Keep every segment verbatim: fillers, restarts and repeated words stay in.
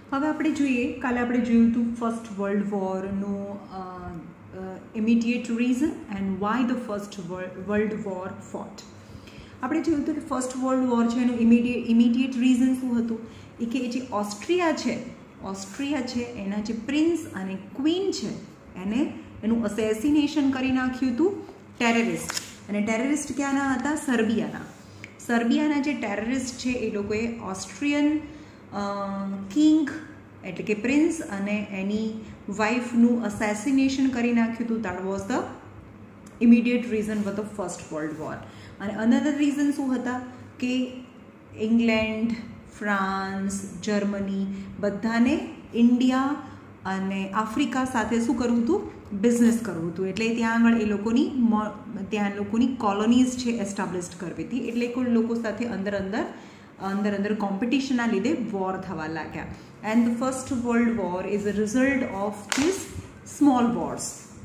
હવે આપણે જોઈએ, કાલે આપણે જોયું હતું ફર્સ્ટ વર્લ્ડ વોરનું immediate reason and why the first world war fought. આપણે જોયું હતું કે ફર્સ્ટ વર્લ્ડ વોર છે એનું ઇમિડિયેટ ઇમિડિયેટ રીઝન શું હતું, એ કે જે ઓસ્ટ્રિયા છે ઓસ્ટ્રિયા છે એના જે પ્રિન્સ અને ક્વીન છે એને એનું અસેસિનેશન કરી નાખ્યું હતું ટેરરિસ્ટ. અને ટેરરિસ્ટ ક્યાંના હતા? સર્બિયાના. સર્બિયાના જે ટેરરિસ્ટ છે એ લોકોએ ઓસ્ટ્રિયન કિંગ એટલે કે પ્રિન્સ અને એની વાઇફનું અસેસિનેશન કરી નાખ્યું હતું. That was the immediate reason for the first world war. અને અનધર રીઝન શું હતા કે ઇંગ્લેન્ડ, ફ્રાન્સ, જર્મની બધાને ઇન્ડિયા અને આફ્રિકા સાથે શું કરવું હતું? બિઝનેસ કરવું હતું. એટલે ત્યાં આગળ એ લોકોની ત્યાં લોકોની કોલોનીઝ છે એસ્ટાબ્લિશ કરવી હતી. એટલે કોઈ લોકો સાથે અંદર અંદર અંદર અંદર કોમ્પિટિશનના લીધે વોર થવા લાગ્યા. And the first world war is a result of this small wars.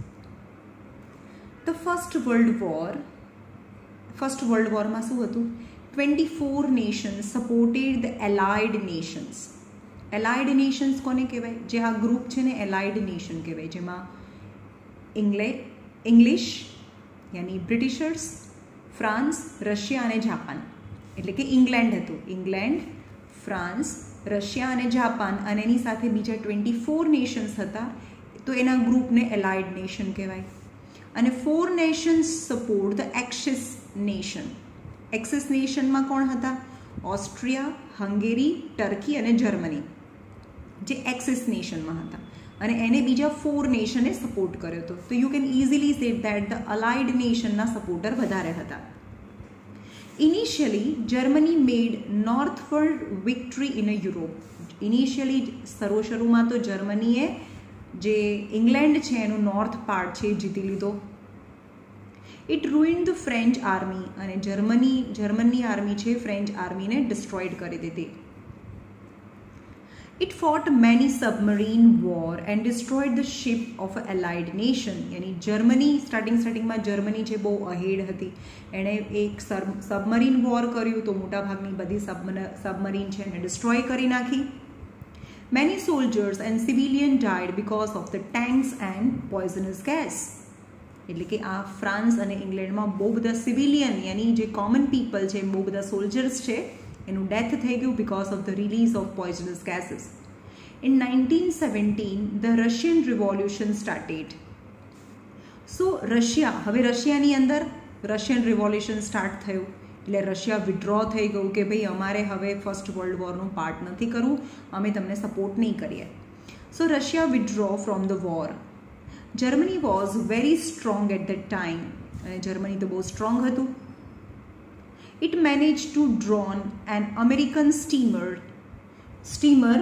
The first world war first world વોરમાં શું હતું? Twenty four nations supported the allied nations. Allied nations કોને કહેવાય? જે આ ગ્રુપ છે ને એલાઇડ નેશન કહેવાય, જેમાં ઇંગ્લેન્ડ ઇંગ્લિશ યાની બ્રિટિશર્સ, ફ્રાન્સ, રશિયા અને જાપાન. એટલે કે ઇંગ્લેન્ડ હતું, ઇંગ્લેન્ડ, ફ્રાન્સ, રશિયા અને જાપાન અને એની સાથે બીજા ટ્વેન્ટી ફોર નેશન્સ હતા. તો એના ગ્રુપને એલાઇડ નેશન કહેવાય. અને four nations support the axis nation. Axis નેશનમાં કોણ હતા? ઓસ્ટ્રિયા, હંગેરી, ટર્કી અને જર્મની, જે એક્સિસ નેશનમાં હતા. અને એને બીજા ફોર નેશને સપોર્ટ કર્યો હતો. તો you can easily say that the allied નેશનના સપોર્ટર વધારે હતા. Initially Germany made northward victory in a Europe. Initially શરૂ શરૂમાં તો જર્મનીએ જે ઇંગ્લેન્ડ છે એનું નોર્થ પાર્ટ છે એ જીતી લીધો. It ruined the French army. અને જર્મની જર્મનની આર્મી છે ફ્રેન્ચ આર્મીને ડિસ્ટ્રોયડ કરી દીધી. It fought many submarine war and destroyed the ship of an allied nation. यानी जर्मनी स्टार्टिंग स्टार्टिंगમાં જર્મની જે બહુ અહેડ હતી એણે એક સબમરીન વોર કર્યું, તો મોટાભાગની બધી સબમરીન છે એને ડિસ્ટ્રોય કરી નાખી. Many soldiers and civilians died because of the tanks and poisonous gas. એટલે કે આ ફ્રાન્સ અને ઇંગ્લેન્ડમાં બહુ બધા સિવિલિયન યાની જે કોમન પીપલ છે, બહુ બધા સોલ્જર્સ છે એનું ડેથ થઈ ગયું because of the release of poisonous gases. In nineteen seventeen the Russian revolution started. So Russia હવે રશિયાની અંદર રશિયન રિવોલ્યુશન સ્ટાર્ટ થયું એટલે રશિયા વિડ્રો થઈ ગયું કે ભાઈ અમારે હવે ફર્સ્ટ વર્લ્ડ વોરનું પાર્ટ નથી કરવું, અમે તમને સપોર્ટ નહીં કરીએ. So Russia withdrew from the war. Germany was very strong at that time. અને જર્મની તો બહુ સ્ટ્રોંગ હતું. It managed to drown an American steamer, steamer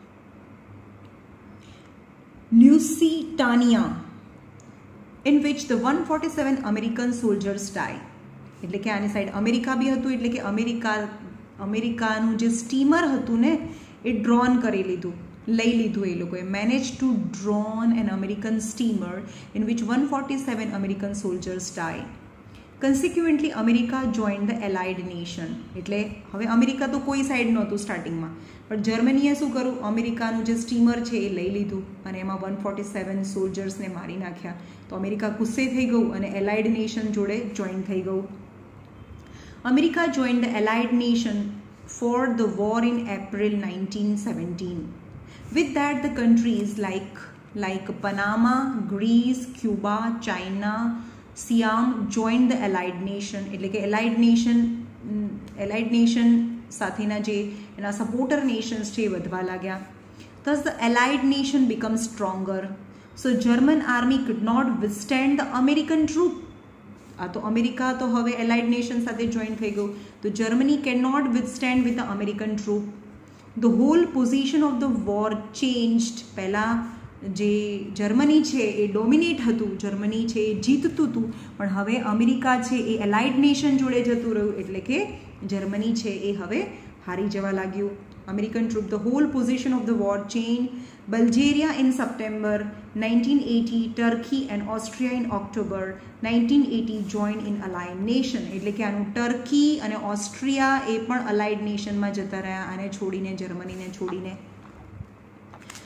Lusitania, in which the one hundred forty-seven American soldiers died. એટલે કે આની side America બી હતું, એટલે કે અમેરિકા અમેરિકાનું જે સ્ટીમર હતું ને એ ડ્રોન કરી લીધું, લઈ લીધું એ લોકોએ. Manage to drown an American steamer in which one forty seven American soldiers die. Consequently America join the allied nation. એટલે હવે અમેરિકા તો કોઈ સાઈડ નહોતું સ્ટાર્ટિંગમાં, પણ જર્મનીએ શું કર્યું? અમેરિકાનું જે સ્ટીમર છે એ લઈ લીધું અને એમાં વન ફોર્ટી સેવન સોલ્જર્સને મારી નાખ્યા. તો અમેરિકા ગુસ્સે થઈ ગયું અને એલાઇડ નેશન જોડે જોઈન થઈ ગયું. America join the allied nation for the war in April nineteen seventeen. With that the countries like like Panama, Greece, Cuba, China, Siam join the allied nation. એટલે કે allied nation allied nation સાથેના જે એના supporter Nations છે એ વધવા લાગ્યા. Thus the allied nation become stronger. So German army could not withstand the American troop. આ તો અમેરિકા તો હવે એલાઇડ નેશન સાથે જોઈન થઈ ગયું, તો Germany can not withstand with the American troop. The whole position of the war changed. પહેલાં જે જર્મની છે એ ડોમિનેટ હતું, જર્મની છે એ જીતતું હતું, પણ હવે અમેરિકા છે એ એલાઇડ નેશન જોડે જતું રહ્યું, એટલે કે જર્મની છે એ હવે હારી જવા લાગ્યું. American troop. The whole position of the war change. Bulgaria in September nineteen eighteen, Turkey and Austria in October nineteen eighteen join in allied nation. એટલે કે આનું ટર્કી અને ઓસ્ટ્રિયા એ પણ અલાઇડ નેશનમાં જતા રહ્યા, આને છોડીને, જર્મનીને છોડીને.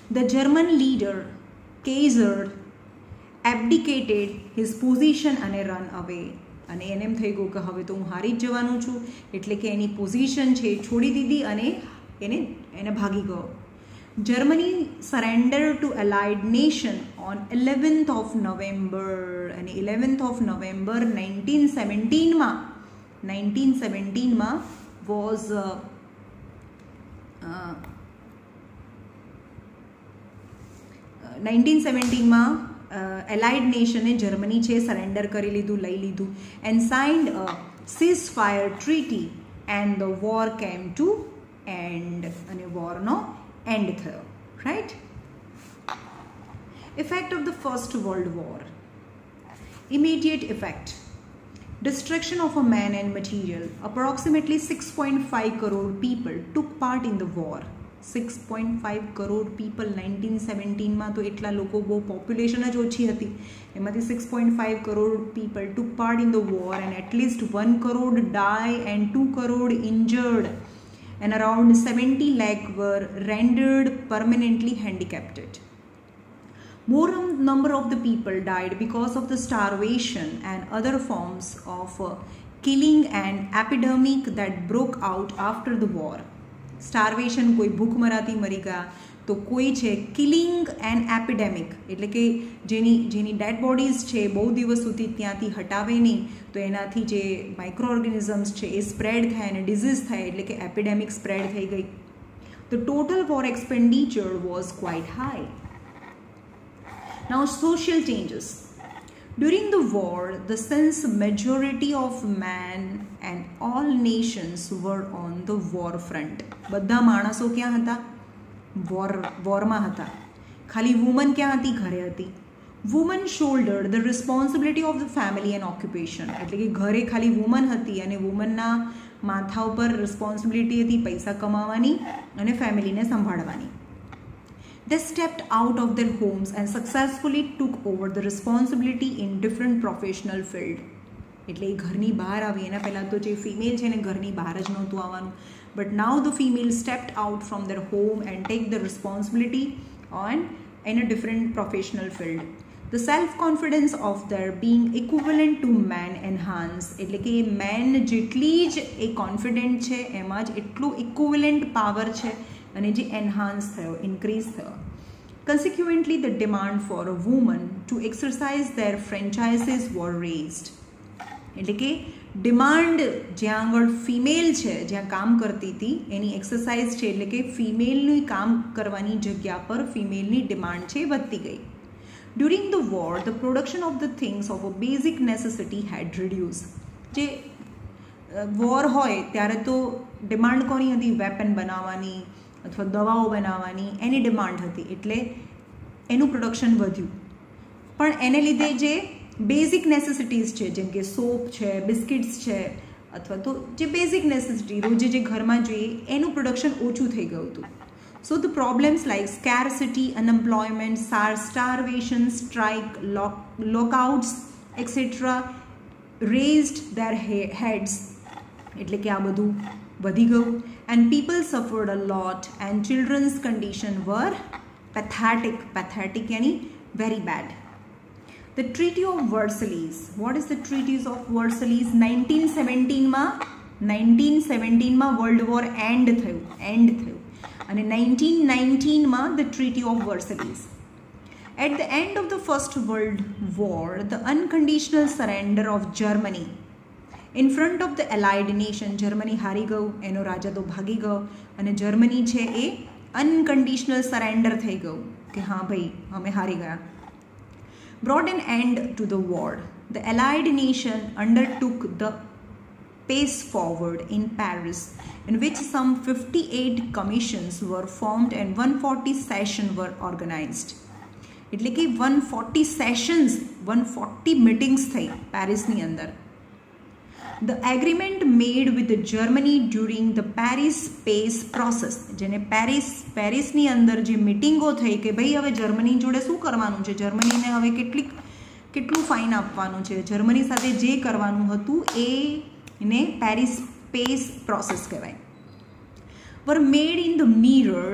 The German leader Kaiser abdicated his position and run away. અને એને એમ થઈ ગયું કે હવે તો હું હારી જ જવાનું છું, એટલે કે એની પોઝિશન છે એ છોડી દીધી અને એને એને ભાગી ગયો. Germany surrender to allied nation on eleventh of November, અને ઇલેવન્થ ઓફ નવેમ્બર નાઇન્ટીન સેવન્ટીનમાં નાઇન્ટીન સેવન્ટીનમાં વોઝ નાઇન્ટીન સેવન્ટીનમાં એલાઇડ નેશને જર્મની છે સરેન્ડર કરી લીધું, લઈ લીધું, and signed a cease fire treaty and the war came to end, અને વોરનો એન્ડ થયો. Right. Effect of the first world war. Immediate effect. Destruction of a man and material. Approximately six point five crore people took part in the war. six point five crore people nineteen seventeen માં તો એટલા લોકો, બહુ population જ ઓછી હતી, એમાંથી six point five crore people took part in the war and at least one crore die and two crore injured and around seventy lakh were rendered permanently handicapped. More number of the people died because of the starvation and other forms of uh, killing and epidemic that broke out after the war. Starvation, કોઈ ભૂખમરાથી મરી ગયા, તો કોઈ છે killing and epidemic, એટલે કે જેની જેની ડેડ બોડીઝ છે બહુ દિવસ સુધી ત્યાંથી હટાવે નહીં, તો એનાથી જે માઇક્રો ઓર્ગેનિઝમ્સ છે એ સ્પ્રેડ થાય અને ડિઝીઝ થાય, એટલે કે એપિડેમિક સ્પ્રેડ થઈ ગઈ. The total war expenditure was quite high. Now, social changes. During the war, the since majority of man and all nations were on the war front. બધા માણસો ક્યાં હતા? વોર વોરમાં હતા. ખાલી વુમન ક્યાં હતી? ઘરે હતી. Woman shouldered the responsibility of the family and occupation. એટલે કે ઘરે ખાલી વુમન હતી અને વુમનના માથા ઉપર રિસ્પોન્સિબિલિટી હતી પૈસા કમાવાની અને ફેમિલીને સંભાળવાની. They stepped out of their homes and successfully took over the responsibility in different professional field. એટલે એ ઘરની બહાર આવી. એના પહેલાં તો જે ફિમેલ છે ને ઘરની બહાર જ નહોતું આવવાનું, but now the female stepped out from their home and take the responsibility on in a different professional field. The self confidence of their being equivalent to men enhance, એટલે કે મેન જેટલી જ એ કોન્ફિડન્ટ છે એમાં જ એટલું ઇક્વિવલન્ટ power છે અને જે એન્હાન્સ થયો, ઇન્ક્રીઝ થયો. Consequently, the demand for a woman to exercise their franchises were raised. એટલે કે ડિમાન્ડ જ્યાં આગળ ફિમેલ છે, જ્યાં કામ કરતી હતી એની એક્સરસાઇઝ છે, એટલે કે ફિમેલની કામ કરવાની જગ્યા પર ફિમેલની ડિમાન્ડ છે વધતી ગઈ. During the war, the production of the things of a basic necessity had reduced. જે વોર હોય ત્યારે તો ડિમાન્ડ કોની હતી? વેપન બનાવવાની અથવા દવાઓ બનાવવાની, એની ડિમાન્ડ હતી, એટલે એનું પ્રોડક્શન વધ્યું. પણ એને લીધે જે બેઝિક નેસેસિટીઝ છે, જેમ કે સોપ છે, બિસ્કિટ્સ છે, અથવા તો જે બેઝિક નેસેસિટી રોજે જે ઘરમાં જોઈએ એનું પ્રોડક્શન ઓછું થઈ ગયું હતું. So the problems like scarcity, unemployment, starvation, strike, lockouts etcetera raised their heads, એટલે કે આ બધું વધી ગયું. And people suffered a lot and children's condition were pathetic. Pathetic yani very bad. The Treaty of Versailles. What is the Treaty of Versailles? nineteen seventeen માં nineteen seventeen માં World War end થયું, end થયું. અને nineteen nineteen માં the Treaty of Versailles. At the end of the First World War, the unconditional surrender of Germany in front of the allied nation, Germany હારી ગયું, એનો રાજા તો ભાગી ગયો અને જર્મની છે એ અનકન્ડિશનલ સરેન્ડર થઈ ગયું કે હા ભાઈ અમે હારી ગયા. brought an end to the war. The allied nation undertook the pace forward in Paris, in which some fifty-eight commissions were formed and one hundred forty sessions were organized. એટલે કે one hundred forty sessions, one hundred forty meetings થઈ પેરિસની અંદર. The agreement made with the Germany during the Paris Peace process, જેને Paris પેરિસની અંદર જે મિટિંગો થઈ કે ભાઈ હવે જર્મની જોડે શું કરવાનું છે, જર્મનીને હવે કેટલી કેટલું ફાઇન આપવાનું છે, જર્મની સાથે જે કરવાનું હતું એને પેરિસ પેસ પ્રોસેસ કહેવાય. were made in the mirror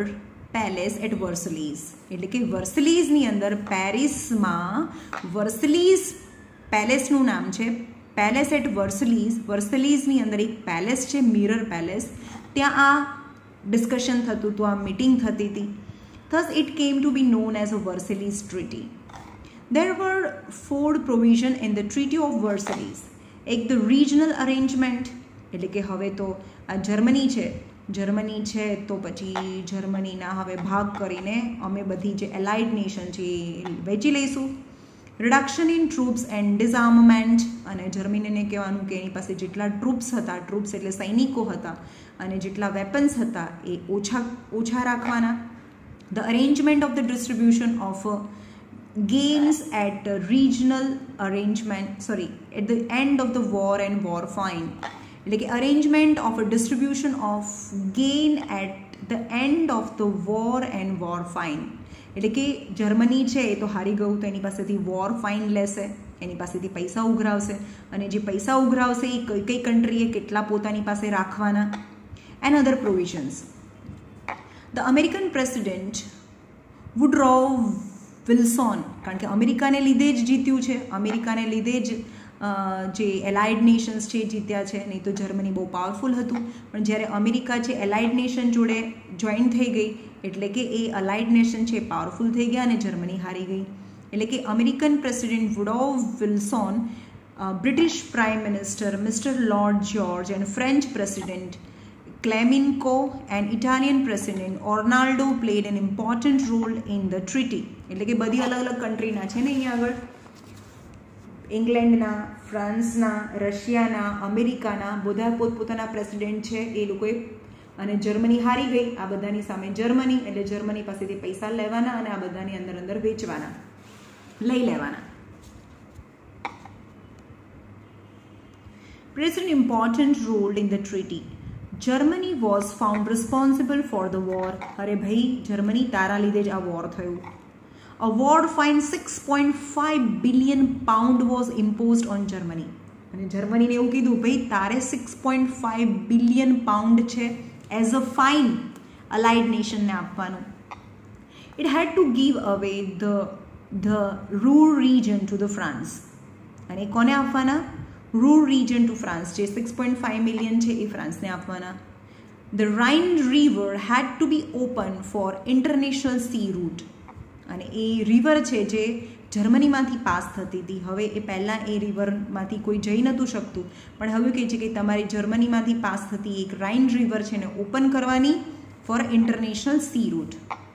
palace at Versailles, એટલે કે વર્સલીઝની અંદર પેરિસમાં વર્સલીઝ પેલેસનું નામ છે, પેલેસ એટ વર્સલીઝ. વર્સલીઝની અંદર એક પેલેસ છે, મિરર પેલેસ, ત્યાં આ ડિસ્કશન થતું હતું, આ મિટિંગ થતી હતી. Thus it came to be known as a Versailles Treaty. There were four provisions in the Treaty of Versailles. એક the regional arrangement, એટલે કે હવે તો આ જર્મની છે, જર્મની છે તો પછી જર્મનીના હવે ભાગ કરીને અમે બધી જે એલાઇડ નેશન છે એ વેચી લઈશું. Reduction in troops and disarmament, અને જર્મનીને કહેવાનું કે એની પાસે જેટલા ટ્રૂપ્સ હતા, ટ્રૂપ્સ એટલે સૈનિકો હતા, અને જેટલા વેપન્સ હતા એ ઓછા ઓછા રાખવાના. The arrangement of the distribution of uh, gains at uh, regional arrangement, sorry, at the end of the war and war fine. એટલે કે arrangement of a distribution of gain at the end of the war and war fine. એટલે કે Germany છે એ તો હારી ગયું તો એની પાસેથી વોર ફાઇન લેશે, એની પાસેથી પૈસા ઉઘરાવશે, અને જે પૈસા ઉઘરાવશે એ કઈ કઈ કન્ટ્રીએ કેટલા પોતાની પાસે રાખવાના. And other provisions. The American president Woodrow Wilson, કારણ કે અમેરિકાને લીધે જ જીત્યું છે, અમેરિકાને લીધે જ જે એલાઇડ નેશન્સ છે જીત્યા છે, નહીં તો જર્મની બહુ પાવરફુલ હતું. પણ જ્યારે અમેરિકા છે એલાઇડ નેશન જોડે જોઈન થઈ ગઈ, એટલે કે એ અલાઇડ નેશન છે પાવરફુલ થઈ ગયા અને જર્મની હારી ગઈ. એટલે કે American president Woodrow Wilson, British prime minister mister Lord George and French president Clemenceau and Italian President Ornaldo played an important role in the treaty. એટલે કે બધી અલગ અલગ કન્ટ્રીના છે ને અહીંયા આગળ, ઇંગ્લેન્ડના, ફ્રાન્સના, રશિયાના, અમેરિકાના બધા પોતપોતાના પ્રેસિડેન્ટ છે એ લોકોએ, અને જર્મની હારી ગઈ આ બધાની સામે જર્મની, એટલે જર્મની પાસેથી પૈસા લેવાના અને આ બધાની અંદર અંદર વેચવાના, લઈ લેવાના. Plays an important role in the treaty. Germany was found responsible for the war. અરે ભાઈ જર્મની તારા લીધે જ આ વોર થયું. A war fine six point five billion pound was imposed on Germany. અને જર્મનીને એવું કીધું ભાઈ તારે six point five billion pound છે એઝ અ ફાઇન અલાઇડ નેશનને આપવાનું. It had to give away the the Ruhr region to the France. અને કોને આપવાના? Ruhr region to France, જે સિક્સ પોઈન્ટ ફાઇવ મિલિયન છે એ ફ્રાન્સને આપવાના. The Rhine river had to be open for international sea route. અને એ river છે જે જર્મનીમાંથી પાસ થતી હતી, હવે એ પહેલાં એ રિવરમાંથી કોઈ જઈ નહોતું શકતું, પણ હવે કહે છે કે તમારી જર્મનીમાંથી પાસ થતી એક રાઇન રિવર છે ને ઓપન કરવાની for international sea route.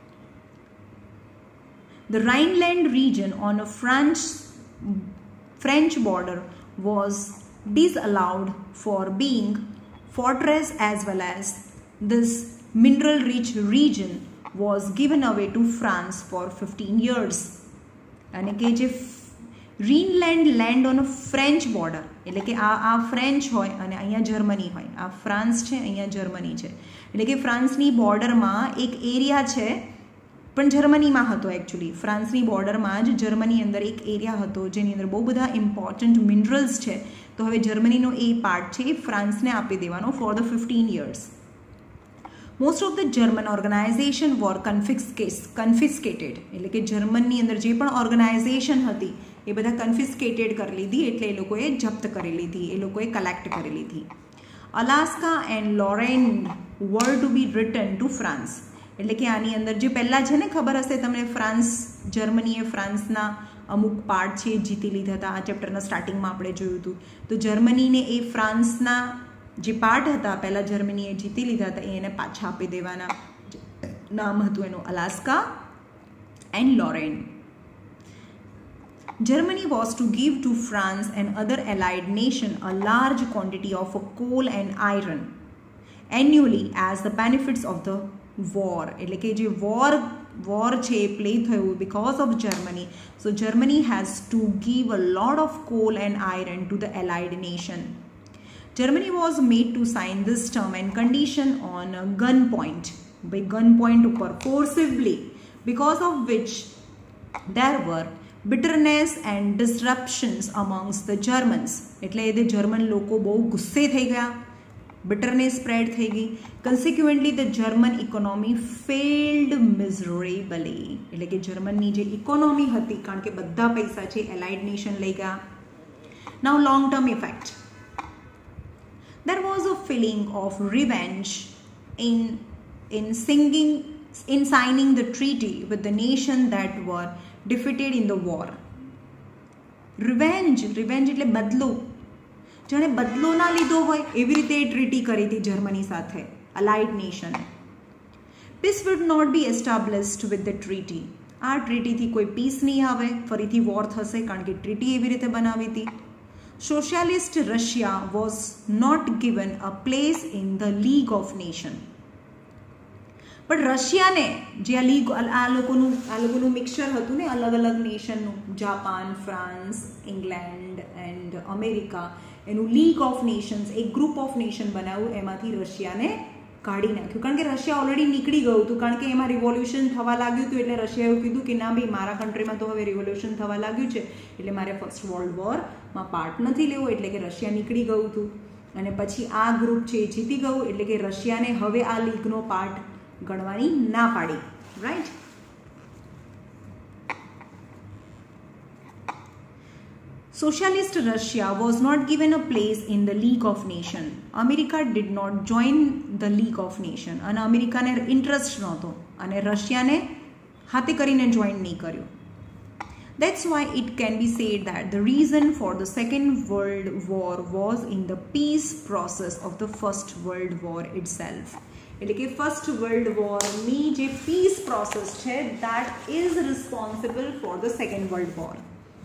The Rhineland region on a French French border was disallowed for being fortress, as well as this mineral rich region was given away to France for fifteen years. અને કે જે Rhineland land on French border, એટલે કે આ આ French હોય અને અહીંયા જર્મની હોય, આ ફ્રાન્સ છે અહીંયા જર્મની છે, એટલે કે ફ્રાન્સની બોર્ડરમાં એક એરિયા છે પણ જર્મનીમાં હતો. એકચ્યુઅલી ફ્રાન્સની બોર્ડરમાં જ જર્મની અંદર એક એરિયા હતો જેની અંદર બહુ બધા ઇમ્પોર્ટન્ટ મિનરલ્સ છે, તો હવે જર્મનીનો એ પાર્ટ છે એ ફ્રાન્સને આપી દેવાનો for the fifteen years. Most of the German organization war confiscates confiscated, એટલે કે જર્મનની અંદર જે પણ ઓર્ગનાઇઝેશન હતી એ બધા કન્ફિસ્કેટેડ કરી લીધી, એટલે એ લોકોએ જપ્ત કરી લીધી, એ લોકોએ કલેક્ટ કરી લીધી. Alaska and Lorraine were to be return to France, એટલે કે આની અંદર જે પહેલાં છે ને ખબર હશે તમને, ફ્રાન્સ જર્મનીએ ફ્રાન્સના અમુક પાર્ટ છે જીતી લીધા હતા, આ ચેપ્ટરના સ્ટાર્ટિંગમાં આપણે જોયું હતું. તો જર્મનીને એ ફ્રાન્સના જે પાર્ટ હતા પહેલાં જર્મનીએ જીતી લીધા હતા એને પાછા આપી દેવાના. નામ હતું એનું Alaska and Lorraine. Germany was to give to France and other allied nation a large quantity of coal and iron annually as the benefits of the war. એટલે કે જે વોર વોર છે એ પ્લે થયું because of Germany. So Germany has to give a lot of coal and iron to the allied nation. Germany was made to sign this term and condition on gun point, by gun point ઉપર forcibly, because of which there were bitterness and disruptions amongst the Germans. એટલે એ German લોકો બહુ ગુસ્સે થઈ ગયા, બિટરનેસ spread થઈ ગઈ. Consequently the German economy failed miserably, એટલે કે જર્મનની જે ઇકોનોમી હતી, કારણ કે બધા પૈસા છે એલાઇડ નેશન લઈ ગયા. Now long term effect. There was a feeling of revenge in in singing in signing the treaty with the nation that were defeated in the war. Revenge, revenge એટલે બદલો. જેણે બદલો ના લીધો હોય એવી રીતે એ ટ્રીટી કરી હતી જર્મની સાથે, allied nation. Peace would not be established with the treaty. આ ટ્રીટીથી કોઈ પીસ નહીં આવે, ફરીથી વોર થશે, કારણ કે ટ્રીટી એવી રીતે બનાવી હતી. Socialist Russia was not given a place in the League of Nations. પણ રશિયાને જે આ લીગ આ લોકોનું આ લોકોનું મિક્સચર હતું ને અલગ અલગ નેશનનું, Japan, France, England and America, એનું લીગ ઓફ નેશન્સ, એક ગ્રુપ ઓફ નેશન બનાવ્યું, એમાંથી રશિયાને કાઢી નાખ્યું. કારણ કે રશિયા ઓલરેડી નીકળી ગયું હતું, કારણ કે એમાં રિવોલ્યુશન થવા લાગ્યું હતું. એટલે રશિયાએ એવું કીધું કે ના ભાઈ, મારા કન્ટ્રીમાં તો હવે રિવોલ્યુશન થવા લાગ્યું છે, એટલે મારે ફર્સ્ટ વર્લ્ડ વોરમાં પાર્ટ નથી લેવો. એટલે કે રશિયા નીકળી ગયું હતું અને પછી આ ગ્રુપ છે એ જીતી ગયું. એટલે કે રશિયાને હવે આ લીગનો પાર્ટ ગણવાની ના પાડી. Right. Socialist Russia was not given a place in the League of Nations. America did not join the League of Nations. અને અમેરિકાને ઇન્ટરેસ્ટ નહોતો અને રશિયાને હાથે કરીને જોઈન નહીં કર્યું. That's why it can be said that the reason for the Second World War was in the peace process of the First World War itself. એટલે કે ફર્સ્ટ વર્લ્ડ વોરની જે પીસ પ્રોસેસ છે, that is responsible for the Second World War.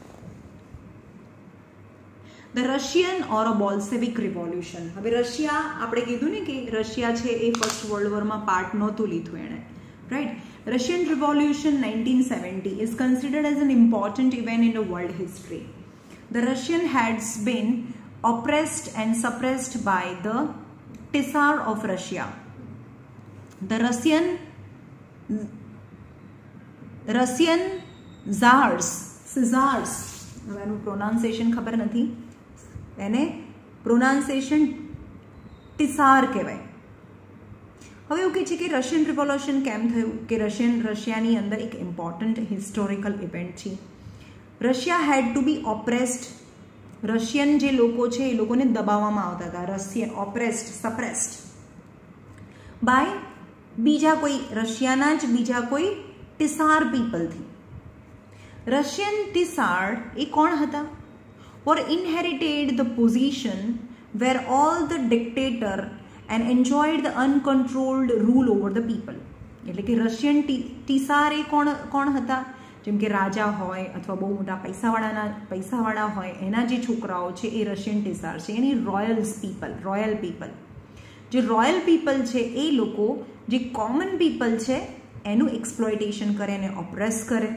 The Russian or a Bolshevik Revolution. હવે Russia, આપણે કીધું ને કે રશિયા છે એ ફર્સ્ટ વર્લ્ડ વોરમાં પાર્ટ નહોતું લીધું એણે, right. Russian Revolution nineteen seventy is considered as an important event in the world history. The Russian has been oppressed and suppressed by the Tsar of Russia. The Russian Russian Tsars, Czars, હવે એનું pronunciation ખબર નથી, એને pronunciation ટિસાર કહેવાય. હવે એવું કહે છે કે રશિયન રિવોલ્યુશન કેમ થયું, કે રશિયન રશિયાની અંદર એક ઇમ્પોર્ટન્ટ હિસ્ટોરિકલ ઇવેન્ટ છે. Russia had to be oppressed. Russian જે લોકો છે એ લોકોને દબાવવામાં આવતા હતા, રશિયન ઓપ્રેસ્ડ, સપ્રેસ્ડ બાય બીજા કોઈ રશિયાના જ બીજા કોઈ ટિસાર પીપલથી. રશિયન ટિસાર એ કોણ હતા? or inherited the position where all the dictator and enjoyed the uncontrolled rule over the people. એટલે કે રશિયન ટીસાર એ કોણ કોણ હતા? જેમ કે રાજા હોય અથવા બહુ મોટા પૈસાવાળાના પૈસાવાળા હોય, એના જે છોકરાઓ છે એ રશિયન ટીસાર છે, એની રોયલ્સ પીપલ, રોયલ પીપલ. જે રોયલ પીપલ છે એ લોકો જે કોમન પીપલ છે એનું એક્સપ્લોઇટેશન કરે, એને ઓપ્રેસ કરે.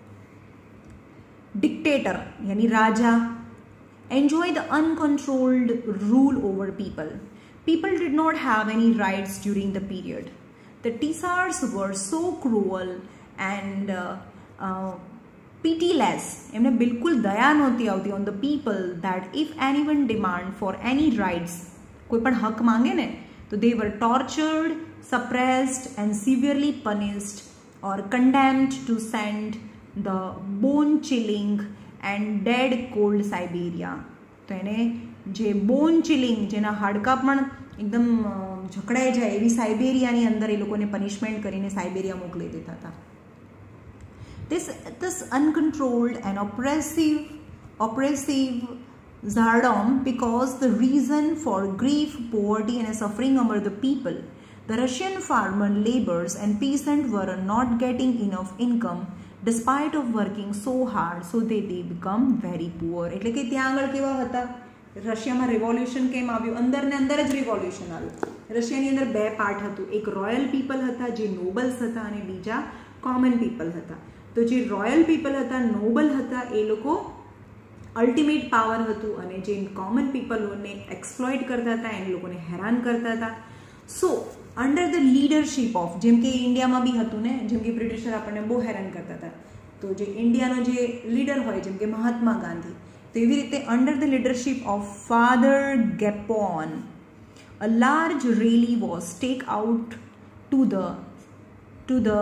ડિક્ટેટર યાની રાજા enjoy the uncontrolled rule over people. People did not have any rights during the period. The Tsars were so cruel and uh, uh, pitiless, એમને બિલકુલ દયા નહોતી આવતી on the people, that if anyone demand for any rights, કોઈ પણ હક માંગે ને, તો they were tortured, suppressed and severely punished or condemned to send the bone chilling and dead cold Siberia. તો એને જે બોન ચિલિંગ, જેના હાડકા પણ એકદમ જકડાઈ જાય એવી સાઇબેરિયાની અંદર એ લોકોને પનિશમેન્ટ કરીને સાઇબેરિયા મોકલી દેતા હતા. This this uncontrolled and oppressive oppressive tsardom because the reason for grief, poverty and suffering among the people. The Russian farmer laborers and peasants were not getting enough income despite of working so hard, so they, they become very poor. એટલે કે ત્યાં આગળ કેવા હતા? રશિયામાં revolution કેમ આવ્યું? અંદર ને અંદર જ રિવોલ્યુશન આવ્યું. રશિયાની અંદર બે પાર્ટ હતું, એક રોયલ પીપલ હતા જે નોબલ્સ હતા અને બીજા કોમન પીપલ હતા. તો જે રોયલ પીપલ હતા, નોબલ હતા, એ લોકો અલ્ટિમેટ પાવર હતું અને જે કોમન પીપલોને એક્સપ્લોઇટ કરતા હતા, એ લોકોને હેરાન કરતા હતા. So under the leadership of, જેમ કે ઇન્ડિયામાં બી હતું ને, જેમ કે બ્રિટિશર આપણને બહુ હેરાન કરતા હતા, તો જે ઇન્ડિયાનો જે લીડર હોય જેમ કે મહાત્મા ગાંધી, તો એવી રીતે under the leadership of Father Gapon a large rally was take out to the to the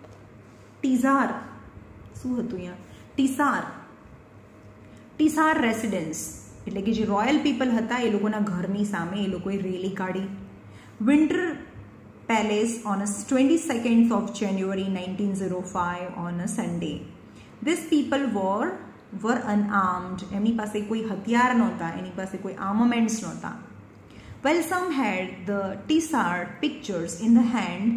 tsar શું હતું અહીંયા ટીસાર ટીસાર રેસિડેન્સ એટલે કે જે રોયલ પીપલ હતા એ લોકોના ઘરની સામે એ લોકોએ રેલી કાઢી. Winter Palace on a twenty second of January nineteen zero five on a Sunday. This people were were unarmed. એમની પાસે કોઈ હથિયાર નહોતા, એની પાસે કોઈ આર્મમેન્ટ્સ નહોતા. Well some had the tsar pictures in the hand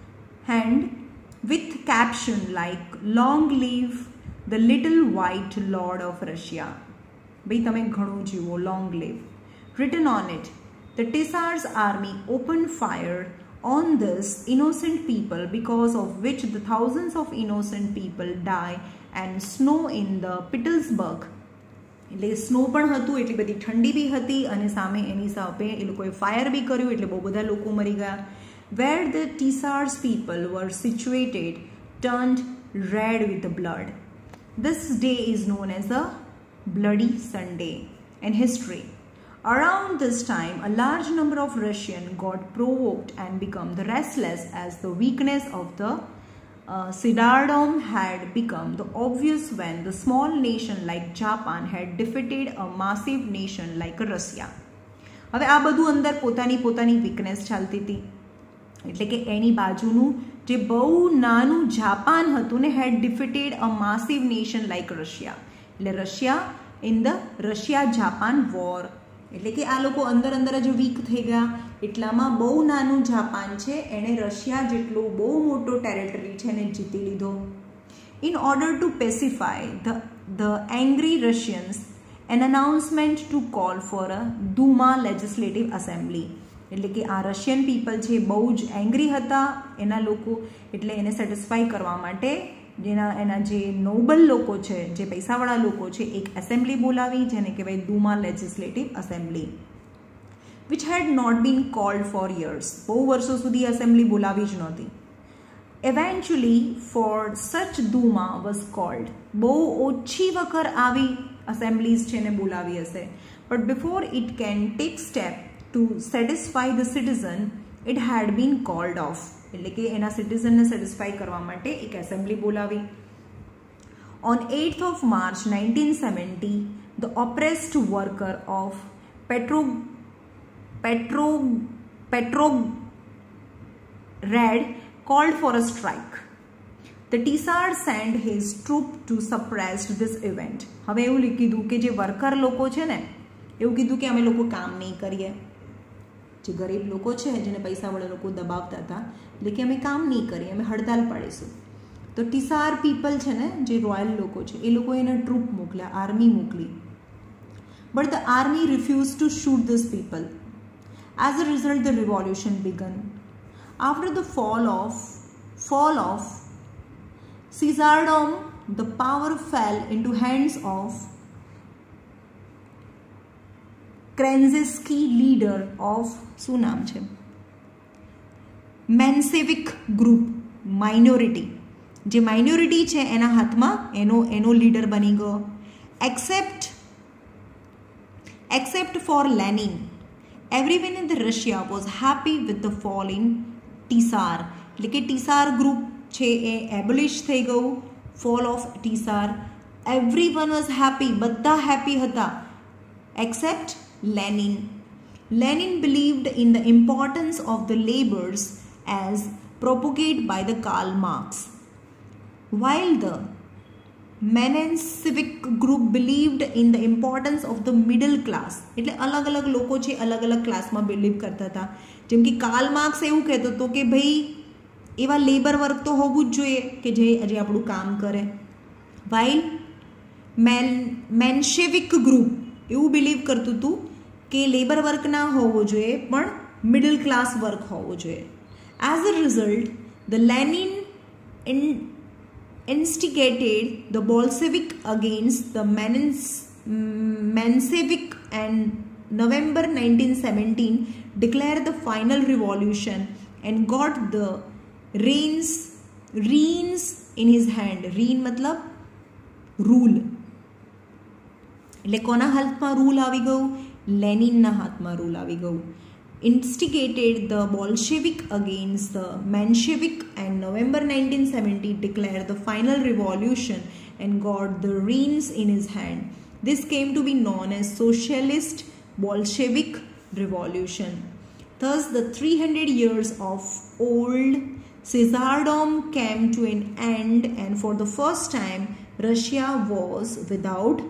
hand with caption like long live the little white lord of Russia. ભાઈ તમે ઘણું જીવો, long live. Written on it, the Tsar's army opened fire on this innocent people, because of which the thousands of innocent people die and snow in the Petersburg. એટલે snow પણ હતું, એટલી બધી ઠંડી બી હતી અને સામે એની સામે એ લોકોએ ફાયર બી કર્યું એટલે બહુ બધા લોકો મરી ગયા. Where the Tsar's people were situated turned red with the blood. This day is known as a Bloody Sunday in history. Around this time, a large number of Russians got provoked and become the restless, as the weakness of the uh, Tsardom had become the obvious when the small nation like Japan had defeated a massive nation like Russia. હવે આ બધું અંદર પોતાની પોતાની weakness ચાલતી હતી. એટલે કે એની બાજુનું જે બહુ નાનું જાપાન હતું ને had defeated a massive nation like Russia. એટલે Russia in the Russia Japan war. એટલે કે આ લોકો અંદર અંદર જ વીક થઈ ગયા. એટલામાં બહુ નાનું જાપાન છે એણે રશિયા જેટલો બહુ મોટો ટેરેટરી છે એને જીતી લીધો. In order to pacify the the angry Russians an announcement to call for a Duma legislative assembly. એટલે કે આ રશિયન પીપલ છે બહુ જ એંગ્રી હતા એના લોકો, એટલે એને સેટિસ્ફાઈ કરવા માટે જેના એના જે નોબલ લોકો છે, જે પૈસાવાળા લોકો છે, એક એસેમ્બલી બોલાવી જેને કહેવાય Duma legislative assembly, which had not been called for years. બહુ વર્ષો સુધી એસેમ્બલી બોલાવી જ નહોતી. એવેન્ચ્યુઅલી ફોર સચ દુમા વોઝ કોલ્ડ. બહુ ઓછી વખત આવી એસેમ્બલીઝ છે એને બોલાવી હશે. But before it can take step to satisfy the citizen, it had been called off. એટલે કે એના સિટીઝનને સેટિસ્ફાઈ કરવા માટે એક એસેમ્બલી બોલાવી. On eighth of March nineteen seventy, the oppressed worker of Petro Petro Petrograd called for a strike. The Tsar sent his troop to suppress this event. હવે એવું કીધું કે જે વર્કર લોકો છે ને એવું કીધું કે અમે લોકો કામ નહીં કરીએ. જે ગરીબ લોકો છે જેને પૈસાવાળા લોકો દબાવતા હતા એટલે કે અમે કામ નહીં કરીએ, અમે હડતાલ પાડીશું. તો ટીસાર પીપલ છે ને જે રોયલ લોકો છે એ લોકો એને ટ્રૂપ મોકલ્યા, આર્મી મોકલી. But the army refuse to shoot this people. As a result the revolution began. After the fall of fall of Tsardom, the power fell into hands of Kerensky, leader of શું નામ છે Menshevik group, minority. જે minority છે એના હાથમાં એનો એનો leader બની ગયો. Except except for Lenin, everyone in the Russia was happy with the falling tsar. એટલે કે ટીસાર ગ્રુપ છે એ એબોલિશ થઈ ગયું. Fall of tsar. Every was happy, બધા હેપી હતા except Lenin. Lenin believed in the importance of the labors as propagated by the Karl Marx, while the Menshevik group believed in the importance of the middle class. એટલે અલગ અલગ લોકો છે અલગ અલગ ક્લાસમાં બિલીવ કરતા હતા. જેમ કે કાર્લ માર્ક્સ એવું કહેતો હતો કે ભાઈ એવા લેબર વર્ક તો હોવું જ જોઈએ કે જે આજે આપણું કામ કરે. વાઇલ મેન મેન્શેવિક ગ્રુપ એવું બિલીવ કરતું હતું કે લેબર વર્ક ના હોવો જોઈએ પણ મિડલ ક્લાસ વર્ક હોવો જોઈએ. As a result the Lenin instigated the Bolshevik against the Menshevik and November nineteen seventeen declared the final revolution and got the reins reins in his hand. rein मतलब rule. એટલે કોના હાથમાં rule આવી ગયું? લેનિનના હાથમાં rule આવી ગયું. instigated the Bolshevik against the Menshevik, and November nineteen seventy declared the final revolution and got the reins in his hand. This came to be known as Socialist Bolshevik Revolution. Thus, the three hundred years of old Caesardom came to an end, and for the first time, Russia was without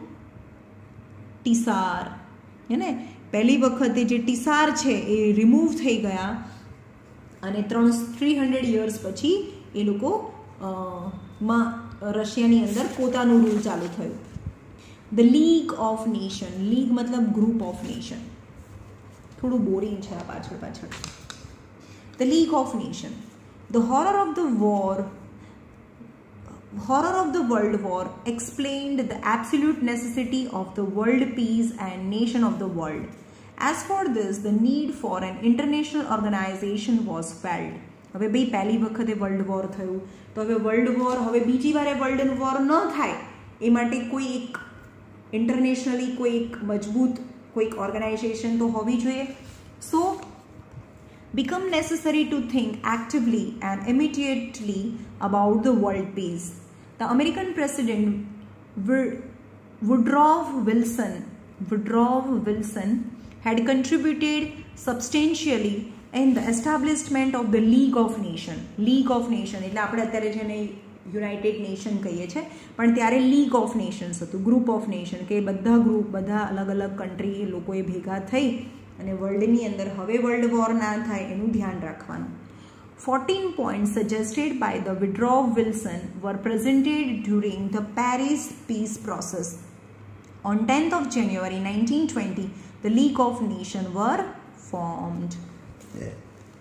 Tsar. है પહેલી વખતે જે ટીસાર છે એ remove થઈ ગયા અને ત્રણ three hundred years પછી એ લોકો માં રશિયાની અંદર પોતાનું રૂલ ચાલુ થયું. The league of nation, league મતલબ ગ્રુપ ઓફ નેશન. થોડું બોરિંગ છે આ પાછળ પાછળ. The league of nation, the horror of the war horror of the world war explained the absolute necessity of the world peace and nation of the world. As for this, the need for an international organization was felt. હવે ભાઈ પહેલી વખતે world war થયું તો હવે world war હવે બીજી વારે વર્લ્ડ વોર ન થાય એ માટે કોઈ એક ઇન્ટરનેશનલી કોઈ એક મજબૂત કોઈ ઓર્ગેનાઇઝેશન તો હોવી જોઈએ. સો become necessary to think actively and immediately about the world peace. The American President Woodrow Wilson, Woodrow Wilson had contributed substantially in the establishment of the League of Nations. League of Nations એટલે આપણે અત્યારે જેને United nation કહીએ છીએ પણ ત્યારે league of nations હતું, group of nation, કે બધા ગ્રુપ બધા અલગ અલગ કન્ટ્રી લોકોએ ભેગા થઈ અને વર્લ્ડની અંદર હવે વર્લ્ડ વોર ના થાય એનું ધ્યાન રાખવાનું. fourteen points suggested by the Woodrow Wilson were presented during the Paris peace process. On tenth of January nineteen twenty, the League of Nations were formed. Yeah.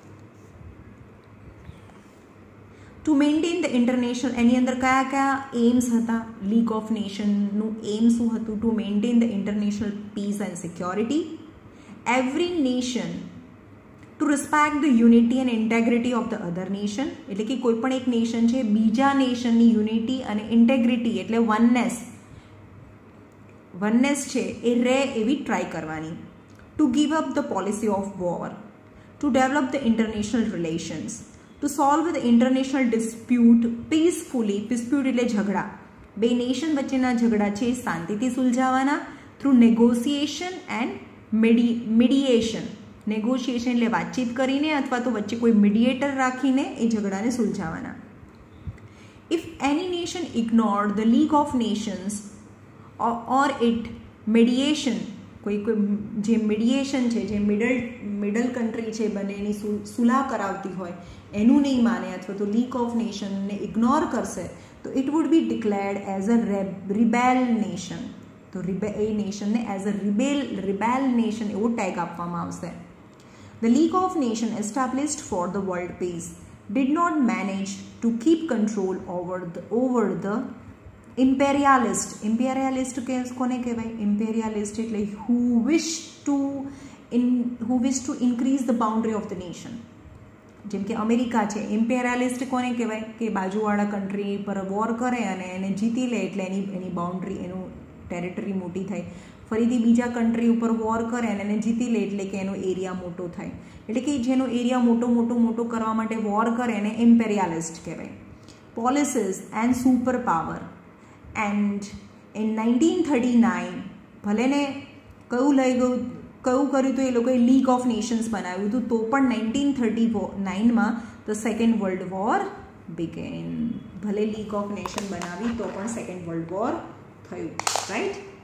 To maintain the international, એની અંદર કયા કયા AIIMS હતા? League of નેશનનું એમ શું હતું? To maintain the international peace and security. Every nation to respect the unity and integrity of the other nation, એટલે કે કોઈ પણ એક નેશન છે બીજા નેશનની યુનિટી અને ઇન્ટેગ્રિટી એટલે વનનેસ વનનેસ છે એ રહે એવી ટ્રાય કરવાની. To give up the policy of war, to develop the international relations, to solve the international dispute peacefully. Dispute એટલે ઝઘડા, બે નેશન વચ્ચેના ઝઘડા છે શાંતિથી સુલઝાવવાના through negotiation and medi mediation. Negotiation એટલે વાતચીત કરીને અથવા તો વચ્ચે કોઈ મીડિયેટર રાખીને એ ઝઘડાને સુલઝાવવાના. If any nation ignored the league of nations or it mediation, કોઈ કોઈ જે મીડિયેશન છે, જે મિડલ મિડલ કન્ટ્રી છે બંનેની સુલાહ કરાવતી હોય એનું નહીં માને અથવા તો લીગ ઓફ નેશનને ઇગ્નોર કરશે તો it would be declared as a rebel nation. તો રિબે એ નેશનને as a rebel rebel nation એવો ટેગ આપવામાં આવશે. The League of Nations established for the world peace did not manage to keep control over the over the imperialist. Imperialist કે કોને કહેવાય? Imperialist એટલે who wish to in who wish to increase the boundary of the nation. જેમ કે America છે, ઇમ્પેરિયાલિસ્ટ કોને કહેવાય? કે બાજુવાળા કન્ટ્રી પર વોર કરે અને એને જીતી લે એટલે એની એની બાઉન્ડ્રી એનું ટેરિટરી મોટી થાય. ફરીથી બીજા કન્ટ્રી ઉપર વોર કરે અને એને જીતી લે એટલે કે એનો એરિયા મોટો થાય. એટલે કે જેનો એરિયા મોટો મોટો મોટો કરવા માટે વોર કરે એને ઇમ્પેરિયાલિસ્ટ કહેવાય. Policies and super power. And in nineteen thirty nine ભલે ને કયું લઈ ગયું કયું કર્યું તો એ લોકોએ લીગ ઓફ નેશન્સ બનાવ્યું હતું તો પણ નાઇન્ટીન થર્ટી નાઇનમાં the second world war began. ભલે લીગ ઓફ નેશન બનાવી તો પણ સેકન્ડ વર્લ્ડ વોર થયું. રાઈટ.